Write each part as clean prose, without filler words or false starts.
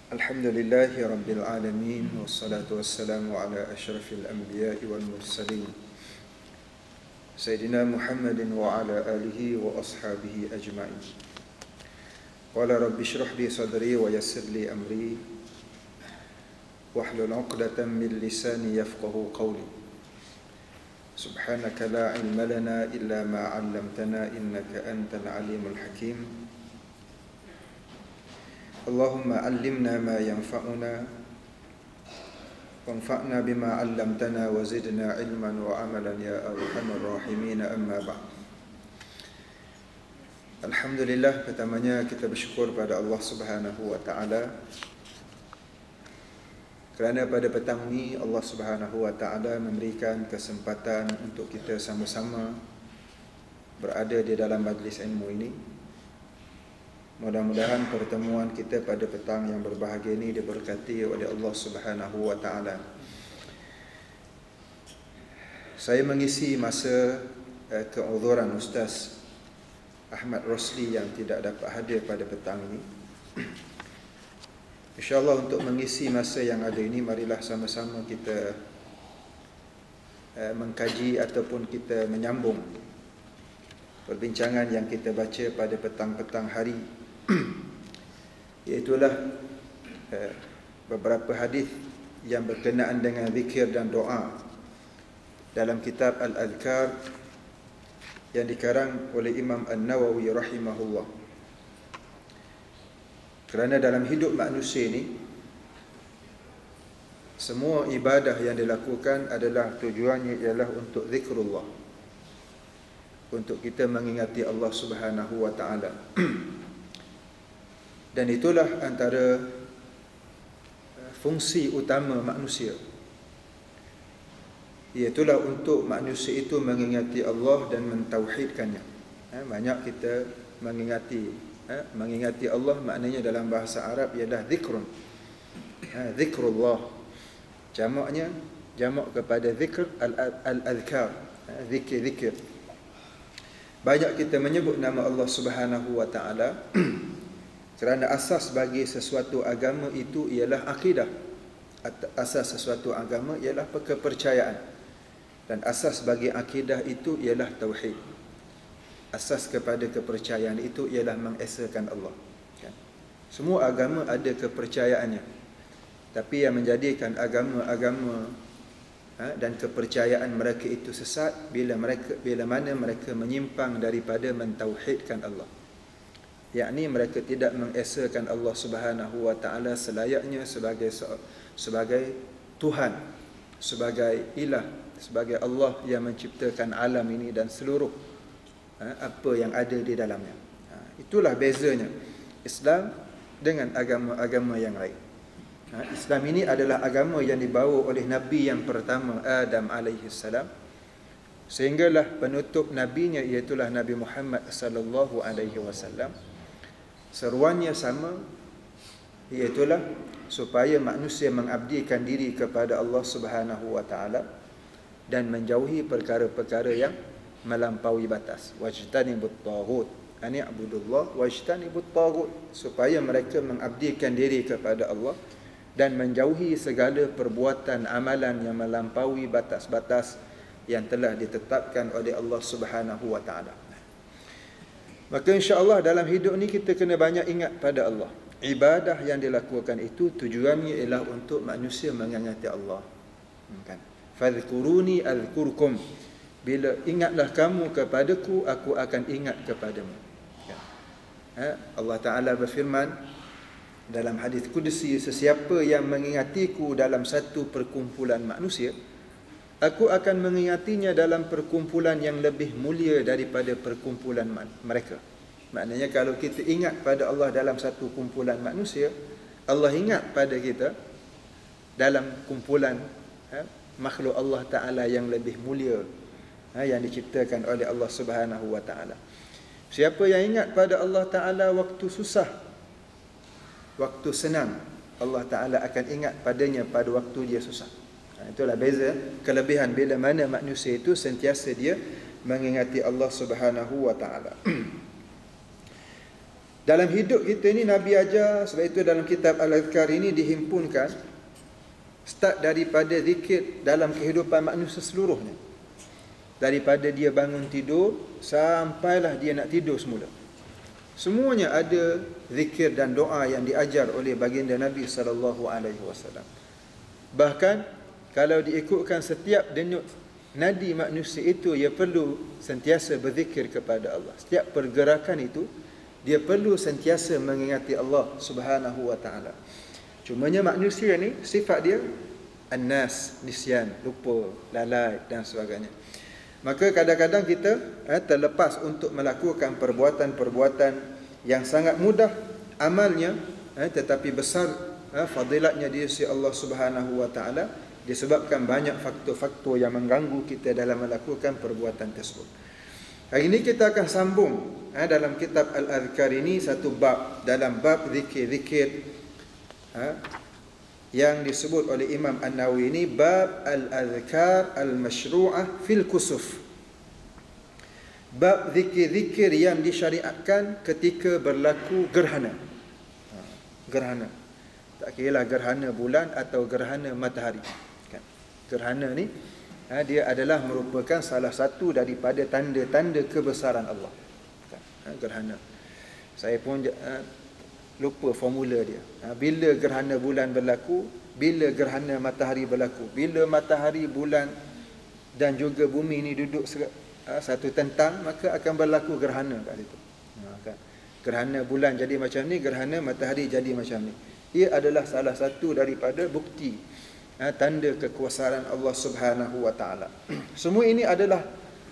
Alhamdulillahi Rabbil Alamin. Wassalatu wassalamu ala ashrafil anbiya'i wal mursalin Sayyidina Muhammadin wa ala alihi wa ashabihi ajma'in. Qala rabbi shrah li sadri wa yassir li amri wahlul 'uqdatam min lisani yafqahu qawli. Subhanaka la ilma lana illa ma 'allamtana innaka antal alimul hakim. Allahumma allimna ma yanfa'una wanfa'na bima 'allamtana wa zidna ilman wa amalan ya arhamar rahimin, amma ba'd. Alhamdulillah, pertamanya kita bersyukur pada Allah Subhanahu wa taala kerana pada petang ini Allah Subhanahu wa taala memberikan kesempatan untuk kita sama-sama berada di dalam majlis ilmu ini. Mudah-mudahan pertemuan kita pada petang yang berbahagia ini diberkati oleh Allah Subhanahu wa taala. Saya mengisi masa keuzuran Ustaz Ahmad Rosli yang tidak dapat hadir pada petang ini. InsyaAllah untuk mengisi masa yang ada ini, marilah sama-sama kita mengkaji ataupun kita menyambung perbincangan yang kita baca pada petang-petang hari, iaitulah beberapa hadis yang berkenaan dengan zikir dan doa dalam kitab Al-Adhkar yang dikarang oleh Imam An-Nawawi rahimahullah. Kerana dalam hidup manusia ini, semua ibadah yang dilakukan adalah tujuannya ialah untuk zikrullah, untuk kita mengingati Allah Subhanahu wa taala. Dan itulah antara fungsi utama manusia, iaitulah untuk manusia itu mengingati Allah dan mentauhidkannya. Banyak kita mengingati Allah, maknanya dalam bahasa Arab ialah zikrun. Zikrullah, jamak kepada zikr, al-adhkar, zikir-zikir. Banyak kita menyebut nama Allah Subhanahu wa taala kerana asas bagi sesuatu agama itu ialah akidah. Asas sesuatu agama ialah kepercayaan, dan asas bagi akidah itu ialah tauhid. Asas kepada kepercayaan itu ialah mengesakan Allah. Semua agama ada kepercayaannya, tapi yang menjadikan agama-agama dan kepercayaan mereka itu sesat bila mana mereka menyimpang daripada mentauhidkan Allah, yakni mereka tidak mengesakan Allah Subhanahu wa taala selayaknya sebagai Tuhan, sebagai ilah, sebagai Allah yang menciptakan alam ini dan seluruh apa yang ada di dalamnya. Itulah bezanya Islam dengan agama-agama yang lain. Islam ini adalah agama yang dibawa oleh Nabi yang pertama, Adam alaihi salam, sehinggalah penutup nabinya iaitulah Nabi Muhammad sallallahu alaihi wasallam. Seruannya sama, iaitulah supaya manusia mengabdikan diri kepada Allah Subhanahu wa taala dan menjauhi perkara-perkara yang melampaui batas. Wajtanibut taghut, an i'budullah wajtanibut taghut, supaya mereka mengabdikan diri kepada Allah dan menjauhi segala perbuatan amalan yang melampaui batas-batas yang telah ditetapkan oleh Allah Subhanahu wa taala. Maka insya-Allah dalam hidup ni kita kena banyak ingat pada Allah. Ibadah yang dilakukan itu tujuannya ialah untuk manusia mengingati Allah. Kan? Fadhkuruni azkurkum. Bila ingatlah kamu kepadaku, aku akan ingat kepadamu. Allah Ta'ala berfirman dalam hadis qudsi, sesiapa yang mengingatiku dalam satu perkumpulan manusia, aku akan mengingatinya dalam perkumpulan yang lebih mulia daripada perkumpulan mereka. Maknanya kalau kita ingat pada Allah dalam satu kumpulan manusia, Allah ingat pada kita dalam kumpulan makhluk Allah Ta'ala yang lebih mulia, yang diciptakan oleh Allah Subhanahu wa taala. Siapa yang ingat pada Allah Ta'ala waktu susah, waktu senang, Allah Ta'ala akan ingat padanya pada waktu dia susah. Itulah beza, kelebihan bila mana manusia itu sentiasa dia mengingati Allah Subhanahu wa taala. Dalam hidup kita ni Nabi ajar, sebab itu dalam kitab Al-Adhkar ini dihimpunkan start daripada zikir dalam kehidupan manusia seluruhnya. Daripada dia bangun tidur sampailah dia nak tidur semula. Semuanya ada zikir dan doa yang diajar oleh baginda Nabi SAW. Bahkan kalau diikutkan setiap denyut nadi manusia itu, ia perlu sentiasa berzikir kepada Allah. Setiap pergerakan itu dia perlu sentiasa mengingati Allah Subhanahu wa taala. Cumanya manusia ni sifat dia an-nas, nisyan, lupa, lalai dan sebagainya. Maka kadang-kadang kita terlepas untuk melakukan perbuatan-perbuatan yang sangat mudah amalnya, tetapi besar fadilatnya di sisi Allah Subhanahu wa taala, disebabkan banyak faktor-faktor yang mengganggu kita dalam melakukan perbuatan tersebut. Hari ini kita akan sambung dalam kitab Al-Adhkar ini satu bab, dalam bab zikir-zikir yang disebut oleh Imam An-Nawawi ini, bab Al-Adhkar Al-Mashru'ah fil Kusuf. Bab zikir-zikir yang disyariatkan ketika berlaku gerhana. Gerhana, tak kiralah gerhana bulan atau gerhana matahari. Gerhana ni dia adalah merupakan salah satu daripada tanda-tanda kebesaran Allah. Gerhana, saya pun lupa formula dia. Bila gerhana bulan berlaku, bila gerhana matahari berlaku, bila matahari, bulan dan juga bumi ni duduk satu tentang, maka akan berlaku gerhana kat situ. Gerhana bulan jadi macam ni, gerhana matahari jadi macam ni. Ia adalah salah satu daripada bukti tanda kekuasaan Allah Subhanahu wa taala. Semua ini adalah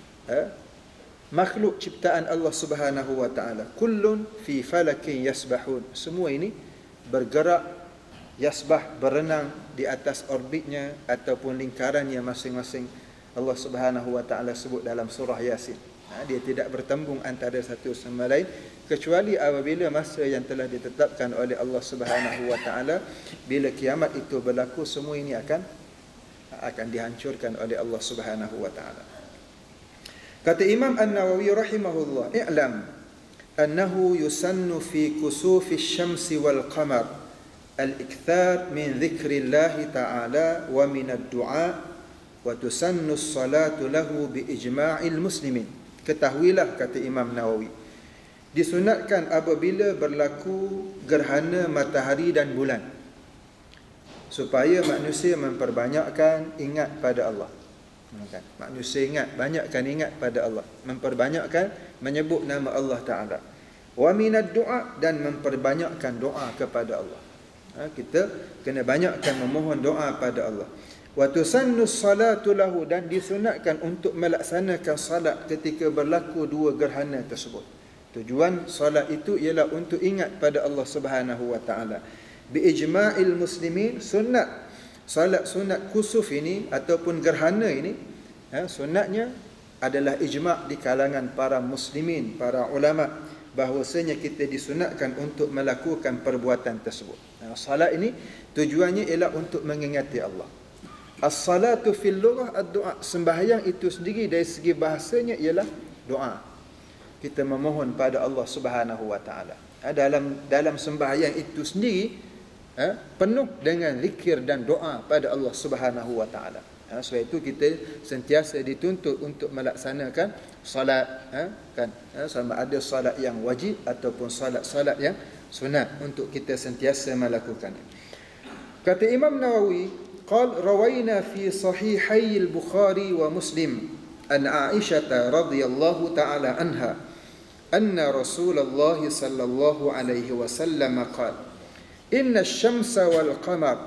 makhluk ciptaan Allah Subhanahu wa taala. Kullun fi falakin yasbahun. Semua ini bergerak, yasbah, berenang di atas orbitnya ataupun lingkarannya masing-masing. Allah Subhanahu wa taala sebut dalam surah Yasin. Dia tidak bertembung antara satu sama lain kecuali apabila masa yang telah ditetapkan oleh Allah Subhanahu wa taala, bila kiamat itu berlaku, semua ini akan dihancurkan oleh Allah Subhanahu wa taala. Kata Imam An-Nawawi rahimahullah, "I'lam annahu yusannu fi kusufi asy-syamsi wal qamar al-ikthar min dzikrillah ta'ala wa min ad-du'a wa tusannu as-salatu lahu bi ijma'il muslimin." Ketahuilah, kata Imam Nawawi, disunatkan apabila berlaku gerhana matahari dan bulan, supaya manusia memperbanyakkan ingat pada Allah. Manusia banyakkan ingat pada Allah, memperbanyakkan menyebut nama Allah Ta'ala. Wa minad du'a, dan memperbanyakkan doa kepada Allah. Kita kena banyakkan memohon doa pada Allah. Wa tusannu salatu lahu, dan disunatkan untuk melaksanakan salat ketika berlaku dua gerhana tersebut. Tujuan salat itu ialah untuk ingat pada Allah Subhanahu wa taala. Bi ijma'il muslimin, salat sunat kusuf ini ataupun gerhana ini, sunatnya adalah ijma' di kalangan para muslimin, para ulama, bahwasanya kita disunatkan untuk melakukan perbuatan tersebut. Salat ini tujuannya ialah untuk mengingati Allah. As-salatu fil lughah ad-du'a, sembahyang itu sendiri dari segi bahasanya ialah doa. Kita memohon pada Allah Subhanahu wa taala. Dalam sembahyang itu sendiri penuh dengan zikir dan doa pada Allah Subhanahu wa taala. Sebab itu kita sentiasa dituntut untuk melaksanakan salat, sama ada salat yang wajib ataupun salat yang sunat, untuk kita sentiasa melakukannya. Kata Imam Nawawi, قال روينا في صحيحي البخاري ومسلم عن عائشة رضي الله تعالى عنها أن رسول الله صلى الله عليه وسلم قال إن الشمس والقمر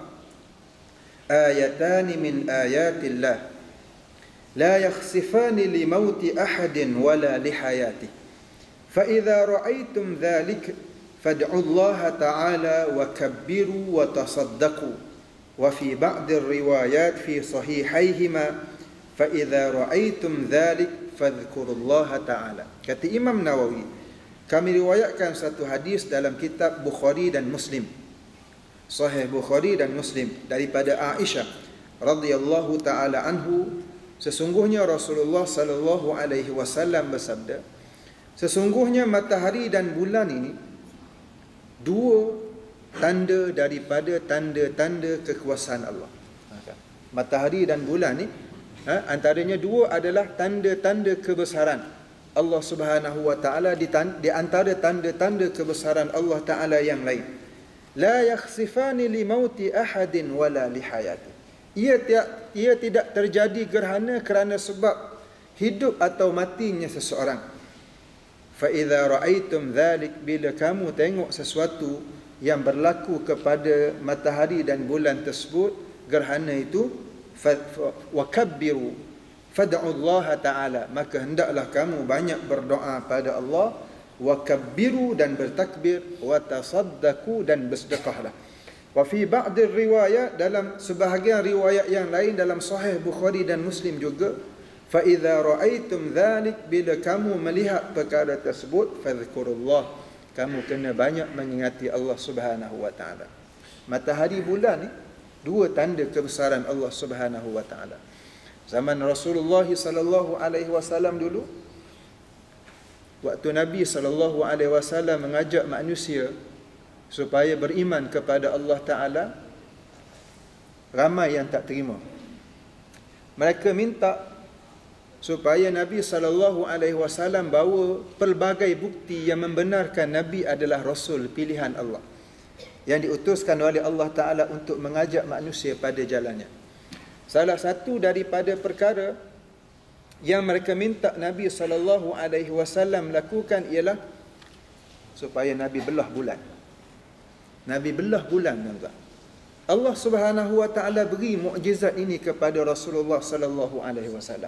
آيتان من آيات الله لا يخسفان لموت أحد ولا لحياته فإذا رأيتم ذلك فادعوا الله تعالى وكبروا وتصدقوا وفي بعض الروايات في صحيحيهما فإذا رأيتم ذلك فاذكروا الله تعالى. Kata Imam Nawawi, kami riwayatkan satu hadis dalam kitab Bukhari dan Muslim, Sahih Bukhari dan Muslim, daripada Aisyah radhiyallahu taala anhu, sesungguhnya Rasulullah sallallahu alaihi wasallam bersabda, sesungguhnya matahari dan bulan ini dua tanda daripada tanda-tanda kekuasaan Allah. Matahari dan bulan ni, antaranya dua adalah tanda-tanda kebesaran Allah Subhanahu wa taala. Di antara tanda-tanda kebesaran Allah taala yang lain, la yakhsifani li mauti ahadin wala li hayati. Ia tidak terjadi gerhana kerana sebab hidup atau matinya seseorang. Fa idza ra'aitum dhalik, bila kamu tengok sesuatu yang berlaku kepada matahari dan bulan tersebut, gerhana itu, wakabbiru fad'u Allah taala, maka hendaklah kamu banyak berdoa pada Allah, wakabbiru dan bertakbir, wa tasaddaqu dan bersedekahlah. Wa fi ba'd riwayat, dalam sebahagian riwayat yang lain dalam sahih Bukhari dan Muslim juga, fa idza ra'aitum dhalik, bila kamu melihat perkara tersebut, fadhkurullah, kamu kena banyak mengingati Allah Subhanahu wa taala. Matahari bulan ni dua tanda kebesaran Allah Subhanahu wa taala. Zaman Rasulullah sallallahu alaihi wasallam dulu, waktu Nabi sallallahu alaihi wasallam mengajak manusia supaya beriman kepada Allah taala, ramai yang tak terima. Mereka minta supaya Nabi sallallahu alaihi wasallam bawa pelbagai bukti yang membenarkan Nabi adalah rasul pilihan Allah, yang diutuskan oleh Allah Ta'ala untuk mengajak manusia pada jalannya. Salah satu daripada perkara yang mereka minta Nabi SAW lakukan ialah supaya Nabi belah bulan. Nabi belah bulan, tuan-tuan. Allah Subhanahu wa Ta'ala beri mukjizat ini kepada Rasulullah SAW.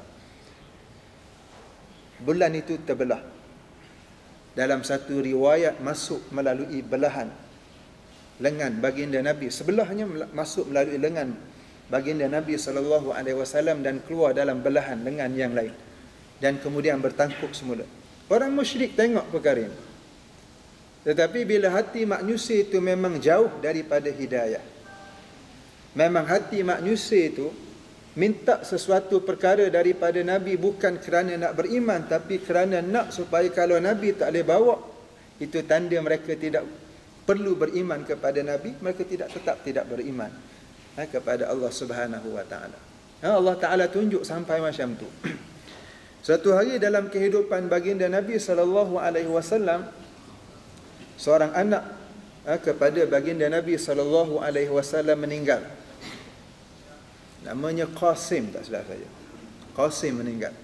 Bulan itu terbelah. Dalam satu riwayat masuk melalui belahan lengan baginda Nabi, sebelahnya masuk melalui lengan baginda Nabi SAW dan keluar dalam belahan lengan yang lain, dan kemudian bertangkup semula. Orang musyrik tengok perkara ini, tetapi bila hati manusia itu memang jauh daripada hidayah, memang hati manusia itu minta sesuatu perkara daripada Nabi bukan kerana nak beriman, tapi kerana nak supaya kalau Nabi tak boleh bawa, itu tanda mereka tidak perlu beriman kepada Nabi, mereka tetap tidak beriman kepada Allah Subhanahu wa taala. Allah Taala tunjuk sampai macam tu. Suatu hari dalam kehidupan baginda Nabi sallallahu alaihi wasallam, seorang anak kepada baginda Nabi sallallahu alaihi wasallam meninggal. Namanya Qasim, tak silap saya. Qasim meninggal.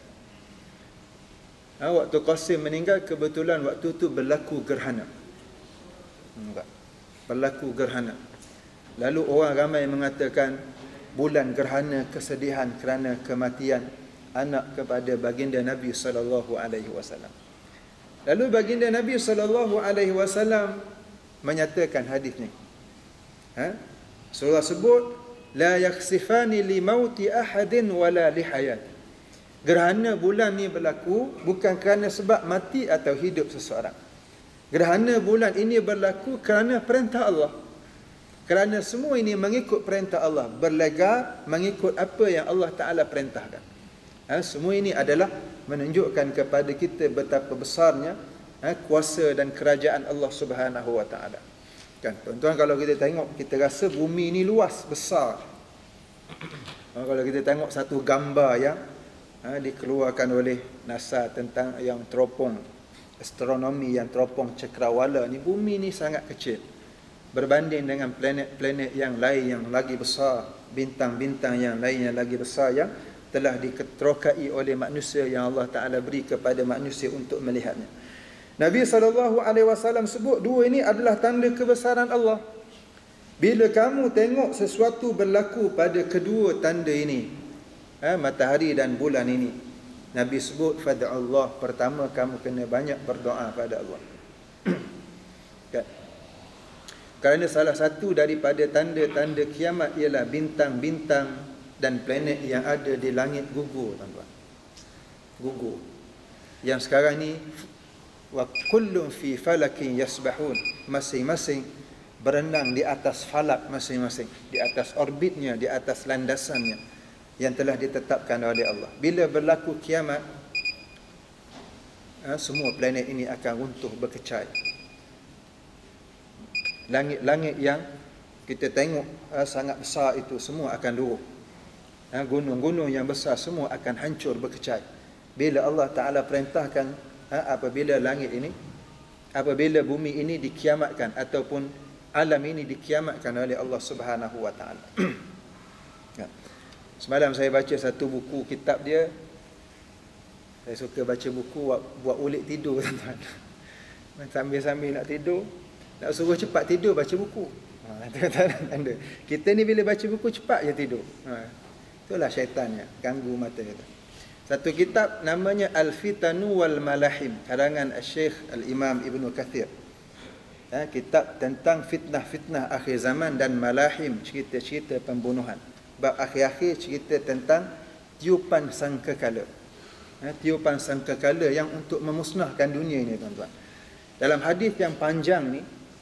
Waktu Qasim meninggal, kebetulan waktu tu berlaku gerhana. Berlaku gerhana. Lalu orang ramai mengatakan bulan gerhana kesedihan kerana kematian anak kepada baginda Nabi sallallahu alaihi wasallam. Lalu baginda Nabi sallallahu alaihi wasallam menyatakan hadis ni. Surah sebut la yakhsifani li mauti ahadin wala li hayat. Gerhana bulan ni berlaku bukan kerana sebab mati atau hidup seseorang. Gerhana bulan ini berlaku kerana perintah Allah. Kerana semua ini mengikut perintah Allah, berlegar mengikut apa yang Allah Ta'ala perintahkan. Semua ini adalah menunjukkan kepada kita betapa besarnya kuasa dan kerajaan Allah Subhanahu wa Ta'ala. Kan, tuan-tuan, kalau kita tengok, kita rasa bumi ini luas, besar. Kalau kita tengok satu gambar yang dikeluarkan oleh NASA tentang yang teropong astronomi, yang teropong cakrawala ni, bumi ni sangat kecil berbanding dengan planet-planet yang lain yang lagi besar, bintang-bintang yang lain yang lagi besar yang telah diketerokai oleh manusia, yang Allah Ta'ala beri kepada manusia untuk melihatnya. Nabi SAW sebut dua ini adalah tanda kebesaran Allah. Bila kamu tengok sesuatu berlaku pada kedua tanda ini, matahari dan bulan ini, Nabi sebut fad'allah, pertama kamu kena banyak berdoa pada Allah. Kan? Kerana salah satu daripada tanda-tanda kiamat ialah bintang-bintang dan planet yang ada di langit gugur, tuan-tuan. Gugur. Yang sekarang ni wa kullun fi falakin yasbahun, masing-masing berenang di atas falak masing-masing, di atas orbitnya, di atas landasannya yang telah ditetapkan oleh Allah. Bila berlaku kiamat, semua planet ini akan runtuh berkecai. Langit-langit yang kita tengok sangat besar itu semua akan luruh. Gunung-gunung yang besar semua akan hancur berkecai. Bila Allah Ta'ala perintahkan apabila langit ini, apabila bumi ini dikiamatkan ataupun alam ini dikiamatkan oleh Allah Subhanahu wa Ta'ala. Semalam saya baca satu buku kitab dia. Saya suka baca buku buat ulik tidur, tuan-tuan. Sambil-sambil nak tidur, nak suruh cepat tidur, baca buku. Tanda. Kita ni bila baca buku cepat je tidur. Itulah syaitannya, ganggu mata kita. Satu kitab namanya Al-Fitanu wal Malahim, karangan Syekh Al-Imam Ibn Kathir. Kitab tentang fitnah-fitnah akhir zaman dan malahim, cerita-cerita pembunuhan. Bab akhir-akhir cerita tentang tiupan sangkakala. Tiupan sangkakala yang untuk memusnahkan dunia ini, tuan-tuan. Dalam hadis yang panjang ni,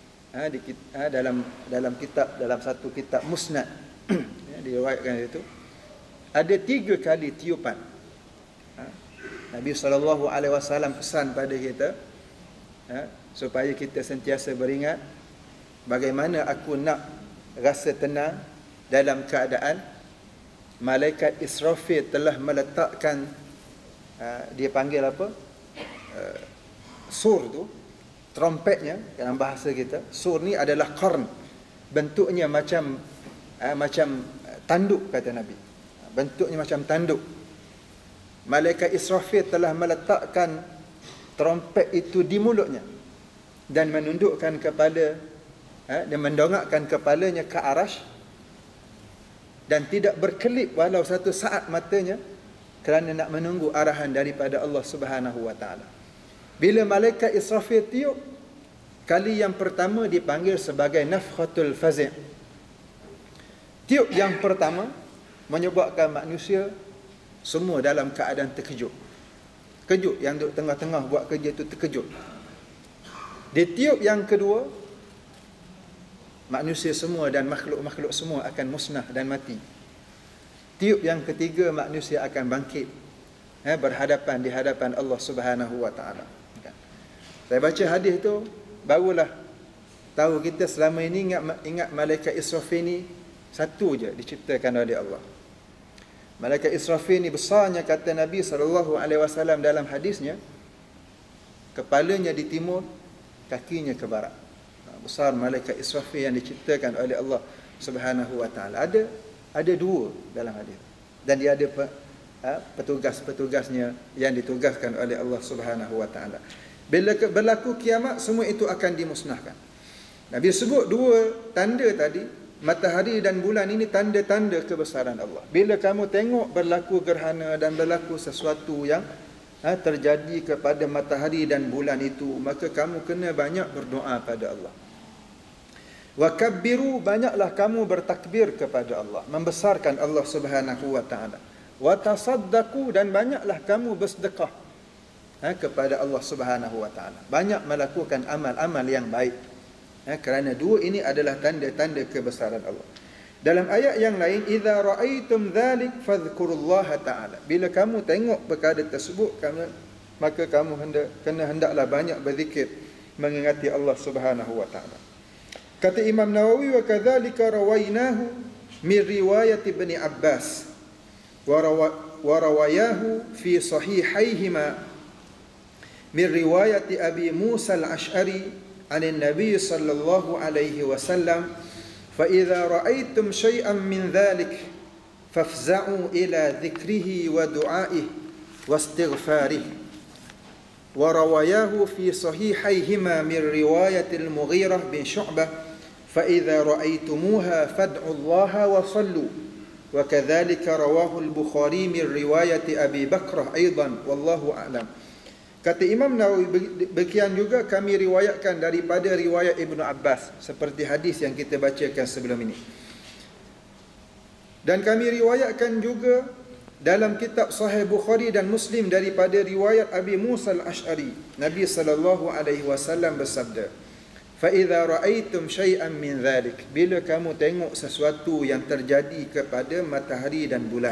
dalam satu kitab Musnad, diriwayatkan itu, ada 3 kali tiupan. Nabi SAW pesan pada kita, supaya kita sentiasa beringat, bagaimana aku nak rasa tenang dalam keadaan malaikat Israfil telah meletakkan, dia panggil apa, sur tu, trompetnya dalam bahasa kita. Sur ni adalah qarn, bentuknya macam tanduk, kata Nabi. Bentuknya macam tanduk. Malaikat Israfil telah meletakkan trompet itu di mulutnya dan menundukkan kepala, dan mendongakkan kepalanya ke arasy, dan tidak berkelip walau satu saat matanya, kerana nak menunggu arahan daripada Allah Subhanahu wa Ta'ala. Bila malaikat Israfil tiup, kali yang pertama dipanggil sebagai nafkhatul fazi'. Tiup yang pertama menyebabkan manusia semua dalam keadaan terkejut. Kejut, yang duduk tengah-tengah buat kerja itu terkejut. Di tiup yang kedua, manusia semua dan makhluk-makhluk semua akan musnah dan mati. Tiup yang ketiga, manusia akan bangkit, berhadapan di hadapan Allah Subhanahu wa Ta'ala. Saya baca hadis tu, barulah tahu kita selama ini ingat malaikat Israfil ni satu je diciptakan oleh Allah. Malaikat Israfil ni besarnya, kata Nabi SAW dalam hadisnya, kepalanya di timur, kakinya ke barat. Besar malaikat Israfil yang diciptakan oleh Allah Subhanahu wa Ta'ala. Ada 2 dalam hadis. Dan dia ada petugas-petugasnya yang ditugaskan oleh Allah Subhanahu wa Ta'ala. Bila berlaku kiamat, semua itu akan dimusnahkan. Nabi sebut 2 tanda tadi, matahari dan bulan ini tanda-tanda kebesaran Allah. Bila kamu tengok berlaku gerhana dan berlaku sesuatu yang terjadi kepada matahari dan bulan itu, maka kamu kena banyak berdoa pada Allah. Wa kabbiru, banyaklah kamu bertakbir kepada Allah, membesarkan Allah Subhanahu wa Ta'ala. Wa tasaddaqu, dan banyaklah kamu bersedekah kepada Allah Subhanahu wa Ta'ala. Banyak melakukan amal-amal yang baik, kerana 2 ini adalah tanda-tanda kebesaran Allah. Dalam ayat yang lain, idza raaitum dzalik fadhkurullaha ta'ala. Bila kamu tengok perkara tersebut, maka kamu hendaklah banyak berzikir, mengingati Allah Subhanahu wa Ta'ala. Kata Imam Nawawi, wa kadzalika rawainahu min riwayat Ibn Abbas wa rawayahu fi sahihaihima min riwayat Abi Musa al-Ash'ari an an-nabiy sallallahu alaihi wasallam, fa idza ra'aytum shay'an min dhalik fafza'u ila dhikrihi wa du'aihi wa istighfarihi. Wa rawayahu fi sahihaihima min riwayat al-Mughirah bin Syu'bah, fa idza ra'aytumuha fad'u Allah wa sallu. Wa kadzalika rawahu al-Bukhari min riwayat Abi Bakrah aidan, wallahu a'lam. Kata Imam Nawawi, demikian juga kami riwayatkan daripada riwayat Ibnu Abbas, seperti hadis yang kita bacakan sebelum ini. Dan kami riwayatkan juga dalam kitab Sahih Bukhari dan Muslim daripada riwayat Abi Musa al-Ash'ari. Nabi SAW bersabda, fa idza ra'aitum syai'an min dhalik, bila kamu tengok sesuatu yang terjadi kepada matahari dan bulan,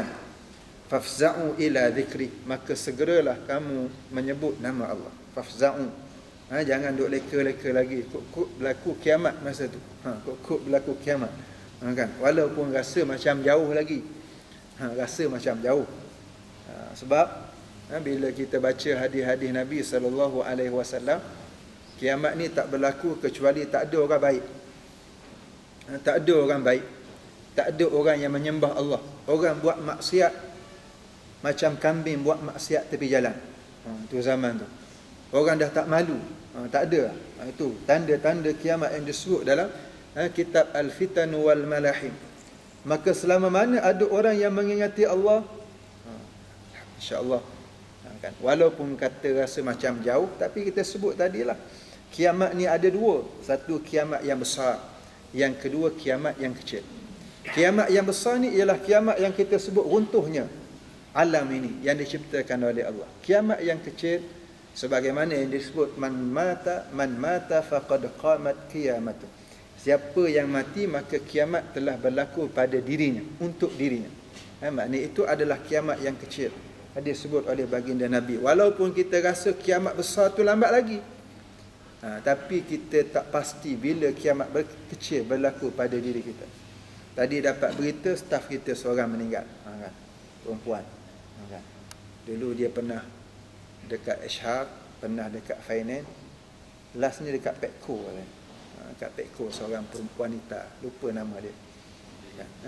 fafza'u ila dhikri, maka segeralah kamu menyebut nama Allah. Fafza'u, Jangan duk leka-leka lagi. Kok berlaku kiamat masa tu. Kok berlaku kiamat. Kan? Walaupun rasa macam jauh lagi. Rasa macam jauh. Sebab bila kita baca hadis-hadis Nabi SAW, kiamat ni tak berlaku kecuali tak ada orang baik. Tak ada orang baik. Tak ada orang yang menyembah Allah. Orang buat maksiat macam kambing buat maksiat tepi jalan. Tu zaman tu. Orang dah tak malu. Tak ada. Itu tanda-tanda kiamat yang disebut dalam kitab Al-Fitan wal Malahim. Maka selama mana ada orang yang mengingati Allah, insya-Allah, kan, walaupun kata rasa macam jauh, tapi kita sebut tadilah, kiamat ni ada dua. Satu kiamat yang besar, yang kedua kiamat yang kecil. Kiamat yang besar ni ialah kiamat yang kita sebut runtuhnya alam ini yang diciptakan oleh Allah. Kiamat yang kecil sebagaimana yang disebut man mata faqad qamat qiyamatu. Siapa yang mati maka kiamat telah berlaku pada dirinya, untuk dirinya. Maknanya itu adalah kiamat yang kecil. Disebut oleh baginda Nabi. Walaupun kita rasa kiamat besar tu lambat lagi, tapi kita tak pasti bila kiamat kecil berlaku pada diri kita. Tadi dapat berita staf kita seorang meninggal, kan? Perempuan, kan? Dulu dia pernah dekat Ishaq, pernah dekat Finance, lastnya dekat Petco, kan? Dekat Petco seorang perempuan wanita, lupa nama dia, kan?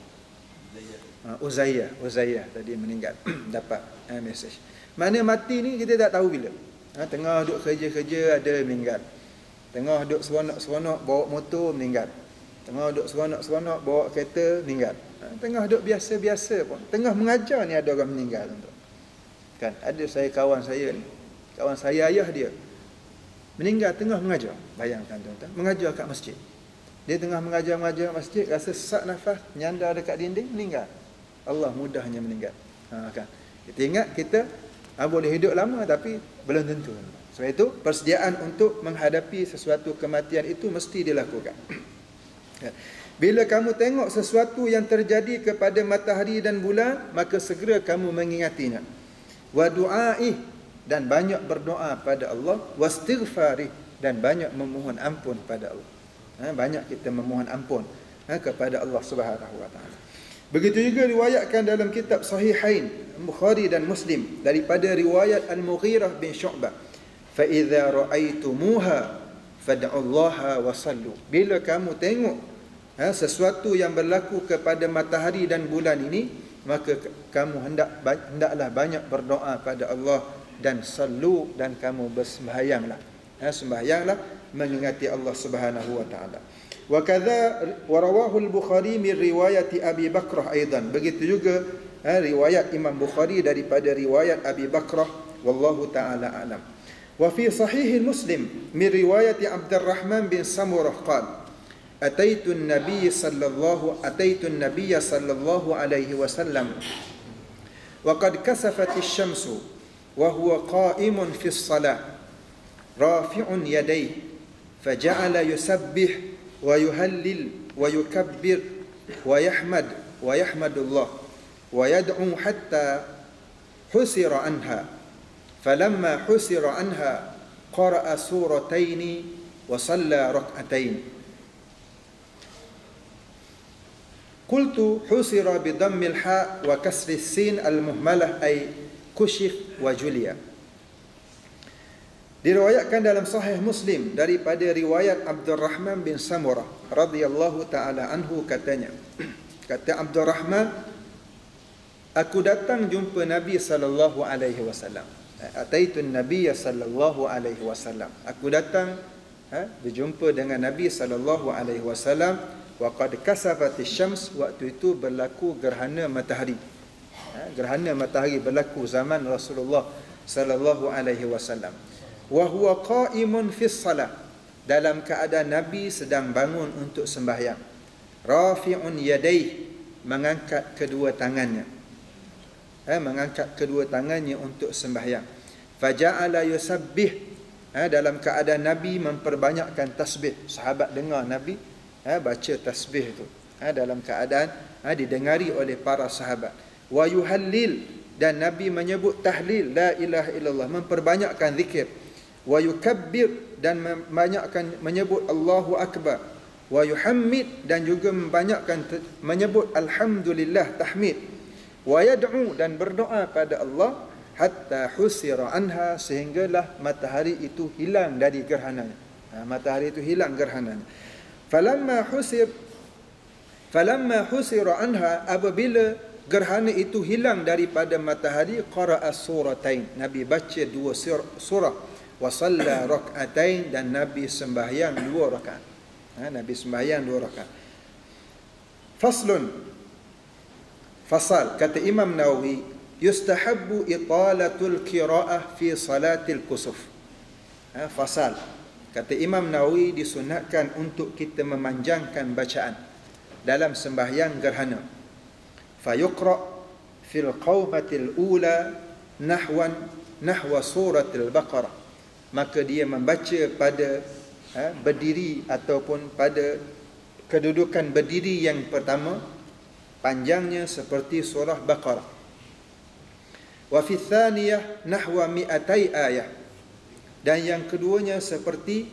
Uzaiyah tadi meninggal. Dapat mesej. Mana mati ni kita tak tahu bila. Tengah duduk kerja-kerja ada meninggal. Tengah duduk seronok-seronok bawa motor meninggal. Tengah duduk seronok-seronok bawa kereta meninggal. Tengah duduk biasa-biasa pun, tengah mengajar ni ada orang meninggal, tuan. Kan, ada saya kawan saya ni, kawan saya ayah dia meninggal tengah mengajar. Bayangkan tuan-tuan, mengajar kat masjid. Dia tengah mengajar masjid, rasa sesak nafas, nyandar dekat dinding, meninggal. Allah mudahnya meninggal. Kan. Kita ingat kita boleh hidup lama tapi belum tentu. Sebab itu persediaan untuk menghadapi sesuatu kematian itu mesti dilakukan. Bila kamu tengok sesuatu yang terjadi kepada matahari dan bulan, maka segera kamu mengingatinya. Wa du'aih, dan banyak berdoa pada Allah. Wastighfarih, dan banyak memohon ampun pada Allah. Banyak kita memohon ampun kepada Allah Subhanahu wa taala. Begitu juga riwayatkan dalam kitab Sahihain Bukhari dan Muslim daripada riwayat Al-Mughirah bin Syu'bah, fa idza ra'aitumuha fad'ullaha wa sallu. Bila kamu tengok sesuatu yang berlaku kepada matahari dan bulan ini, maka kamu hendaklah banyak berdoa pada Allah dan sallu, dan kamu bersembahyanglah. Sembahyanglah mengingati Allah Subhanahu wa taala. Wa kadza wa rawahu al-Bukhari min riwayat Abi Bakrah aidan. Begitu juga riwayat Imam Bukhari daripada riwayat Abi Bakrah, wallahu taala alam. Wa fi sahih Muslim min riwayat Abdurrahman bin Samurah qala ataitu an-nabiy sallallahu alaihi wasallam wa qad kasafat asy-syamsu wa huwa qa'imun fi as-salah rafi'un yadayhi faja'ala yusabbih wa yuhallil wa yukabbir wa yahmadullah wa yad'u hatta husira anha falamma husira anha qara'a suratayn wa shalla rak'atayn. Qultu husira bi dhammil ha wa kasri sin al-muhmalah ay kushif wa juliya. Diriwayatkan dalam Sahih Muslim daripada riwayat Abdurrahman bin Samurah radhiyallahu taala anhu, katanya, kata Abdurrahman, aku datang jumpa Nabi sallallahu alaihi wasallam. Ataitu an-nabiy sallallahu alaihi wasallam. Aku datang berjumpa dengan Nabi sallallahu alaihi wasallam wa qad kasafatish syams. Waktu itu berlaku gerhana matahari. Gerhana matahari berlaku zaman Rasulullah sallallahu alaihi wasallam. Wa huwa qa'imun fi shalah, dalam keadaan Nabi sedang bangun untuk sembahyang. Rafi'un yadayhi, mengangkat kedua tangannya. Mengangkat kedua tangannya untuk sembahyang. Faja'ala yusabbih, dalam keadaan Nabi memperbanyakkan tasbih. Sahabat dengar Nabi baca tasbih itu, dalam keadaan didengari oleh para sahabat. Wa yuhallil, dan Nabi menyebut tahlil, la ilaha illallah, memperbanyakkan zikir. wa yukabbir, dan membanyakkan menyebut Allahu Akbar, wa yuhammid, dan juga membanyakkan menyebut alhamdulillah, tahmid, wa yad'u, dan berdoa pada Allah, hatta husira anha, sehinggalah matahari itu hilang dari gerhananya. Matahari itu hilang gerhananya. Falamma husira anha, apabila gerhana itu hilang daripada matahari, qara'a suratain, Nabi baca dua surah, wa salla rak'atain, dan Nabi sembahyang 2 rakaat. Nabi sembahyang 2 rakaat. Faslun, fasal, kata Imam Nawawi, yustahabbu italatul qira'ah fi salatil kusuf. Fasal, kata Imam Nawawi, disunatkan untuk kita memanjangkan bacaan dalam sembahyang gerhana. Fayuqra fil qaumatil ula nahwa suratil Baqarah, maka dia membaca pada berdiri ataupun pada kedudukan berdiri yang pertama, panjangnya seperti surah Baqarah. Wa fi tsaniyah nahwa 200 ayah, dan yang keduanya seperti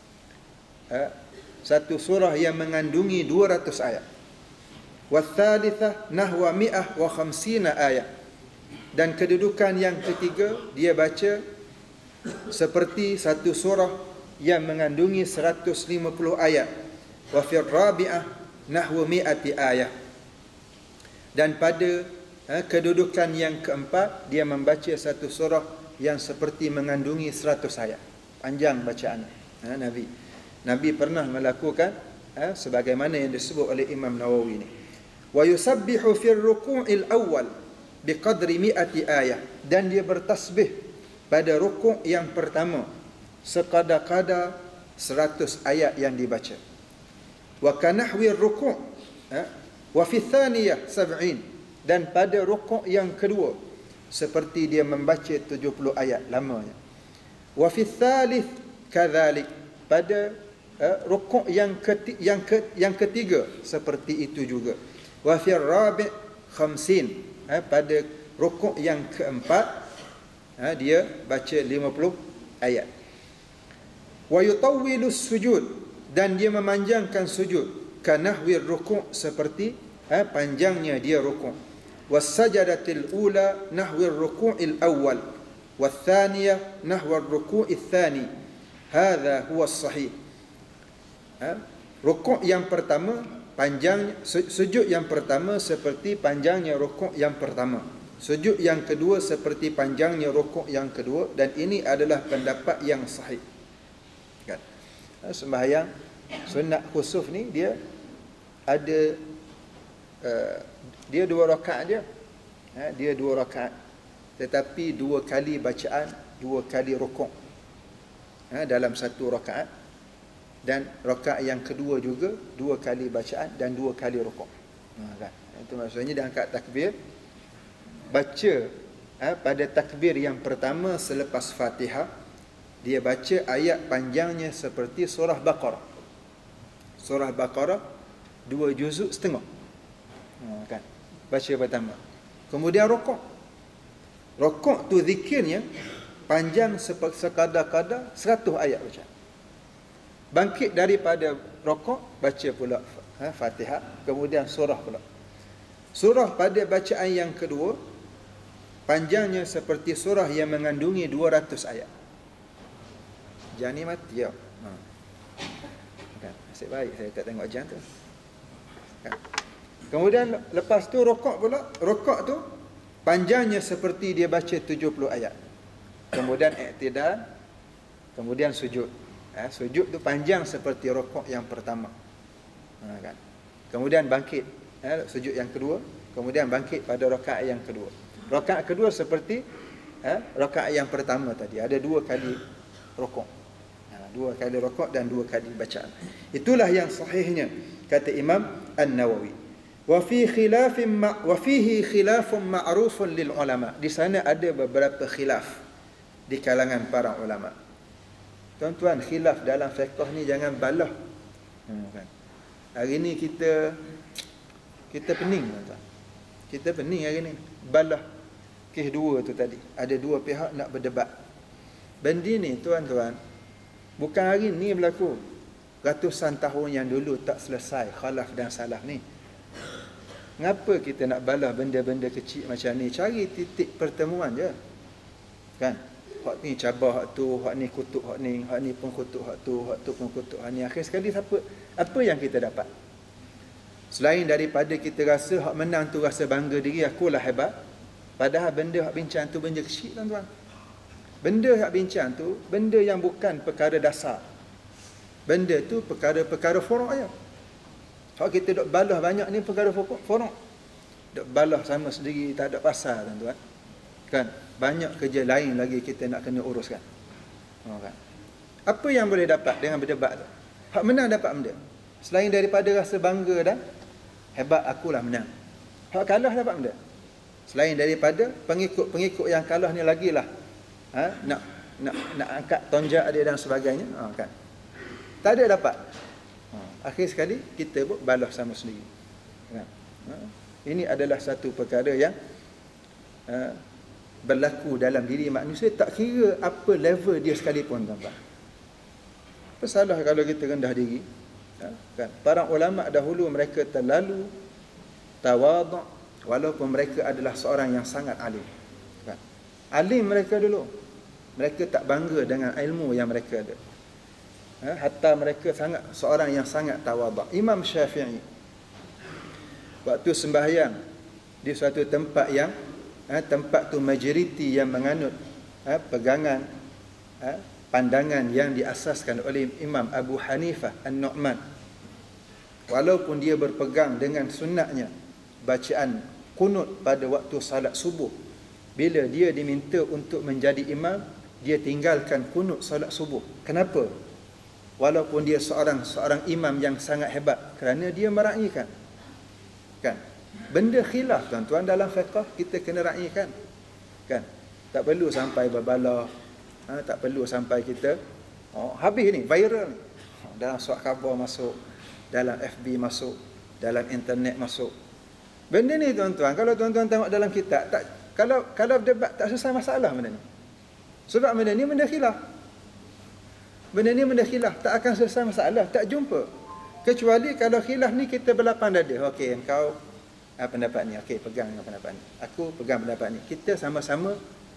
satu surah yang mengandungi 200 ayat. Wa tsalitsah nahwa 150 ayat, dan kedudukan yang ketiga dia baca seperti satu surah yang mengandungi 150 ayat. Wa fi rabi'ah nahwa 100 ayat, dan pada kedudukan yang keempat dia membaca satu surah yang seperti mengandungi 100 ayat. Panjang bacaan Nabi pernah melakukan sebagaimana yang disebut oleh Imam Nawawi ni. Wa yusabbihu fi ar-ruku'il awwal biqadri 100 ayat, dan dia bertasbih pada rukuk yang pertama sekadar-kadar 100 ayat yang dibaca. Wa kanahwi ar-ruku' wa fi tsaniyah 70, dan pada rukuk yang kedua seperti dia membaca 70 ayat lamanya. Wa fi tsalits kadzalik, pada rukuk yang ketiga seperti itu juga. Wa fi rabi' 50, pada rukuk yang keempat dia baca 50 ayat. Wa yutawwilu sujud, dan dia memanjangkan sujud, kanahwi rukuk, seperti panjangnya dia rukuk. Was-sajadatil ula nahwi ar-ruku'il awwal, wath-thaniyah nahwa ar-ruku'il thani. Hadha huwa as-sahih. Rukuk yang pertama panjang, sujud yang pertama seperti panjangnya rukuk yang pertama. Sujud yang kedua seperti panjangnya rukuk yang kedua, dan ini adalah pendapat yang sahih. Kan? Sembahyang sunat khusuf ni dia ada dia 2 rakaat dia. Dia 2 rakaat, tetapi 2 kali bacaan, 2 kali rukuk dalam satu rakaat, dan rakaat yang kedua juga 2 kali bacaan dan 2 kali rukuk. Kan? Itu maksudnya dia angkat takbir, baca pada takbir yang pertama selepas Fatihah, dia baca ayat panjangnya seperti surah Baqarah. Surah Baqarah 2 juzuk setengah. Kan? Baca pertama. Kemudian rukuk. Rukuk tu zikirnya panjang sekadar-kadar 100 ayat baca. Bangkit daripada rukuk, baca pula Fatihah, kemudian surah pula. Surah pada bacaan yang kedua panjangnya seperti surah yang mengandungi 200 ayat. Jani mati ya. Kan? Nasib baik saya tak tengok jam tu. Kan? Kemudian lepas tu rukuk pula. Rukuk tu panjangnya seperti dia baca 70 ayat. Kemudian i'tidal, kemudian sujud. Sujud tu panjang seperti rukuk yang pertama. Kan? Kemudian bangkit, sujud yang kedua, kemudian bangkit pada rakaat yang kedua. Rakaat kedua seperti rakaat yang pertama tadi, ada 2 kali rukuk. 2 kali rukuk dan 2 kali bacaan. Itulah yang sahihnya, kata Imam An-Nawawi. Wa fihi khilafun ma'rufun lil ulama. Di sana ada beberapa khilaf di kalangan para ulama. Tuan-tuan, khilaf dalam fiqh ni jangan balah. Kan? Hari ni kita pening, tuan-tuan. Kita pening hari ni. Balah kes 2 tu tadi. Ada 2 pihak nak berdebat. Benda ni tuan-tuan, bukan hari ni berlaku. Ratusan tahun yang dulu tak selesai khalaf dan salaf ni. Ngapa kita nak balas benda-benda kecil macam ni? Cari titik pertemuan je. Kan? Hak ni cabar hak tu, hak ni kutuk hak ni pun kutuk hak tu pun kutuk hak ni. Akhir sekali apa yang kita dapat? Selain daripada kita rasa hak menang tu rasa bangga diri, akulah hebat. Padahal benda hak bincang tu benda kecil, tuan-tuan. Benda hak bincang tu benda yang bukan perkara dasar. Benda tu perkara furuk je. Hak kita dok balah banyak ni perkara furuk. Dok balah sama sendiri tak ada pasal, tuan-tuan. Kan? Banyak kerja lain lagi kita nak kena uruskan. Kan? Apa yang boleh dapat dengan berdebat tu? Hak menang dapat benda. Selain daripada rasa bangga dan hebat akulah menang. Hak kalah dapat benda. Selain daripada pengikut yang kalah ni lagilah nak angkat tonjak dia dan sebagainya, kan. Tak ada dapat. Akhir sekali kita pun balas sama sendiri. Kan? Ini adalah satu perkara yang berlaku dalam diri manusia, tak kira apa level dia sekalipun, tuan-tuan. Apa salah kalau kita rendah diri? Kan? Para ulama dahulu mereka terlalu tawaduk walaupun mereka adalah seorang yang sangat alim. Kan? Alim mereka dulu. Mereka tak bangga dengan ilmu yang mereka ada. Hatta mereka seorang yang sangat tawaduk. Imam Syafi'i waktu sembahyang di suatu tempat yang tempat tu majoriti yang menganut pegangan pandangan yang diasaskan oleh Imam Abu Hanifah An-Nu'man. Walaupun dia berpegang dengan sunnahnya bacaan kunut pada waktu salat subuh, bila dia diminta untuk menjadi imam, dia tinggalkan kunut salat subuh. Kenapa? Walaupun dia seorang imam yang sangat hebat, kerana dia meraihkan. Kan? Benda khilaf, tuan-tuan, dalam fiqh kita kena raikan. Kan? Tak perlu sampai berbalah, tak perlu sampai kita habis ni, viral ni. Dalam surat khabar masuk, dalam FB masuk, dalam internet masuk. Benda ni, tuan-tuan, kalau tuan-tuan tengok dalam kitab, kalau debat tak selesai masalah benda ni. Sebab benda ni benda khilaf. Benda ni benda khilaf, tak akan selesai masalah, tak jumpa. Kecuali kalau khilaf ni kita berlapang dada. Okey, engkau pendapat ni, okey, pegang dengan pendapat ni. Aku pegang pendapat ni. Kita sama-sama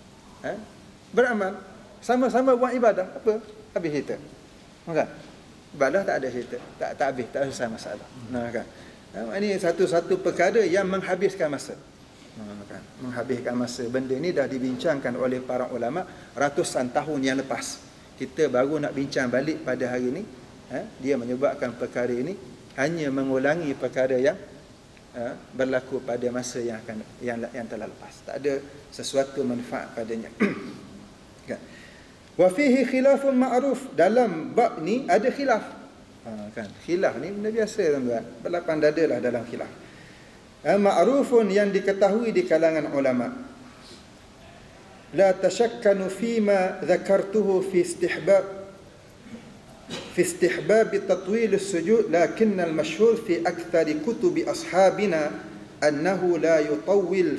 beramal, sama-sama buat ibadah. Apa? Habis cerita. Kan? Ibadah tak ada cerita, tak habis, tak selesai masalah. Kan? Ini satu-satu perkara yang menghabiskan masa. Kan? Menghabiskan masa. Benda ni dah dibincangkan oleh para ulama ratusan tahun yang lepas. Kita baru nak bincang balik pada hari ini. Dia menyebabkan perkara ini hanya mengulangi perkara yang berlaku pada masa yang telah lepas. Tak ada sesuatu manfaat padanya. Kan? Wa fihi khilafun ma'ruf. Dalam bab ni ada khilaf. Kan? Khilaf ni benda biasa, tuan-tuan. Berlapang dadalah dalam khilaf. Ma'rufun yang diketahui di kalangan ulama. La tashakkanu fima dhakartuhu fi istihbab tatwil as-sujud, lakin al-mashhur fi akthar kutub ashabina annahu la yutawwil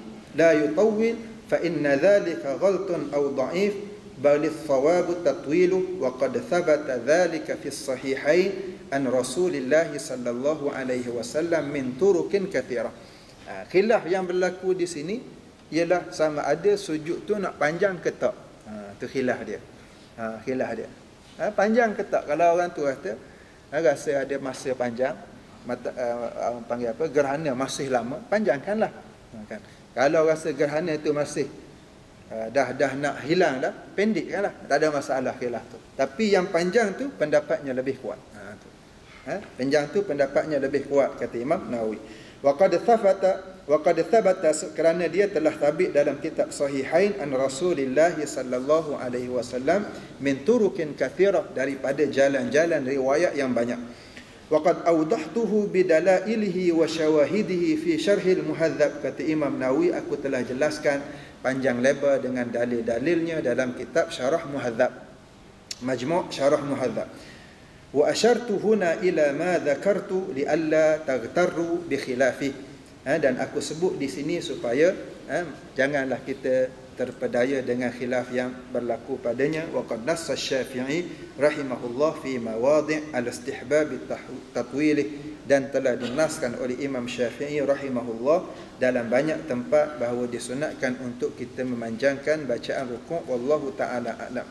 fa inna dhalika ghaltun aw da'if, bal ath-thawab tatwil wa qad thabata dhalika fi as-sahihain an Rasulillah sallallahu alaihi wasallam min turukin kathira. Khilaf yang berlaku di sini ialah sama ada sujud tu nak panjang ke tak. Tu khilaf dia. Khilaf dia. Panjang ke tak? Kalau orang tu rasa ada masa panjang, orang panggil apa, gerhana masih lama, panjangkanlah. Kan? Kalau rasa gerhana tu masih dah nak hilang dah, pendekkanlah. Tak ada masalah khilaf tu. Tapi yang panjang tu pendapatnya lebih kuat. Panjang tu pendapatnya lebih kuat, kata Imam Nawawi. Wa qad thabata kerana dia telah sabit dalam kitab Sahihain an Rasulillah sallallahu alaihi wasallam min turukin kathirah, daripada jalan-jalan riwayat yang banyak. Wa qad awdahtuhu bidalailihi wa syawahidihi fi syarhil muhadzab, kata Imam Nawawi, aku telah jelaskan panjang lebar dengan dalil-dalilnya dalam kitab Syarah Muhadzab, Majmu' Syarah Muhadzab. Wa asyartu huna ila ma dzakartu li alla taghtarru bi khilafi. Dan aku sebut di sini supaya janganlah kita terpedaya dengan khilaf yang berlaku padanya. Wa qad nassa Syafi'i rahimahullah fi mawadi' al-istihbab tatwil, dan telah dinaskan oleh Imam Syafi'i rahimahullah dalam banyak tempat bahawa disunatkan untuk kita memanjangkan bacaan rukuk. Wallahu ta'ala a'lam.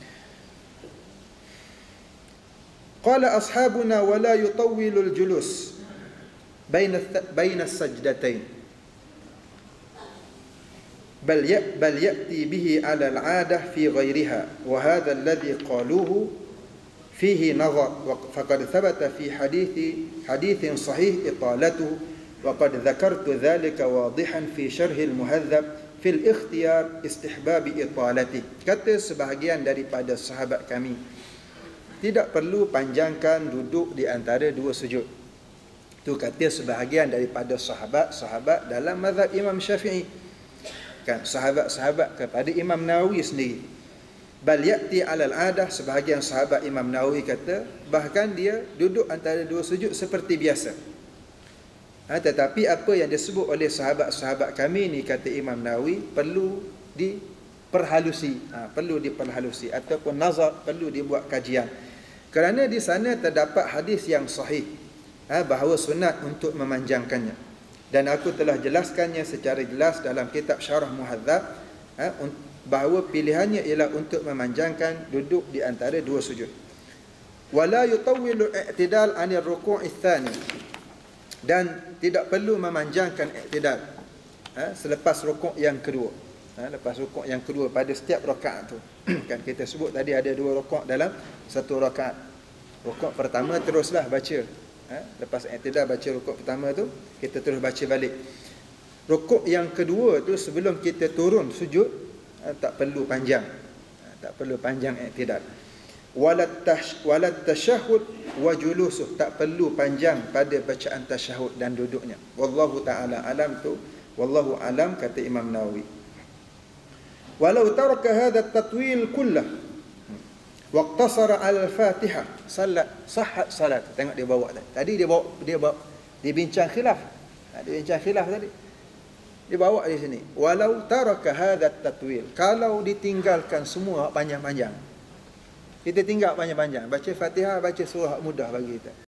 Qala ashabuna wa la yutawwilul julus baina as-sajdatain bal ya'ti bihi 'ala al-'adah fi ghayriha wa hadha alladhi qaluhu fihi nazar wa faqad thabata fi hadithin sahih italatuhu wa qad dhakartu dhalika wadihan fi syarh al-muhadhab fi al-ikhtiyar istihbab italatihi. Kata sebahagian daripada sahabat kami, tidak perlu panjangkan duduk di antara dua sujud. Itu kata sebahagian daripada sahabat dalam mazhab Imam Syafi'i. Kan sahabat-sahabat kepada Imam Nawawi sendiri. Bal ya'ti 'alal 'adah, sebahagian sahabat Imam Nawawi kata bahkan dia duduk antara dua sujud seperti biasa. Tetapi apa yang disebut oleh sahabat-sahabat kami ni, kata Imam Nawawi, perlu diperhalusi, perlu diperhalusi ataupun nazar, perlu dibuat kajian. Kerana di sana terdapat hadis yang sahih bahawa sunat untuk memanjangkannya, dan aku telah jelaskannya secara jelas dalam kitab Syarah Muhadzab bahawa pilihannya ialah untuk memanjangkan duduk di antara dua sujud. Wala yutawwilu i'tidal 'anil ruku' ats-tsani, dan tidak perlu memanjangkan i'tidal selepas rukuk yang kedua. Lepas rukuk yang kedua pada setiap rakaat tu. Kan kita sebut tadi ada dua rukuk dalam satu rakaat. Rukuk pertama teruslah baca. Lepas i'tidal baca rukuk pertama tu, kita terus baca balik. Rukuk yang kedua tu sebelum kita turun sujud, tak perlu panjang. Tak perlu panjang i'tidal. Walat tasyahud wa julusuh, tak perlu panjang pada bacaan tasyahud dan duduknya. Wallahu ta'ala alam tu. Wallahu alam, kata Imam Nawawi. Walau taraka hadha at-tatwil kullah waqtasara 'ala al-Fatihah sahhat salat. Tengok dia bawa tadi, dia bincang khilaf. Dia bincang khilaf tadi. Dia bawa di sini. Walau taraka hadha at-tatwil, kalau ditinggalkan semua panjang-panjang. Kita tinggal panjang-panjang, baca Fatihah, baca surah mudah bagi kita.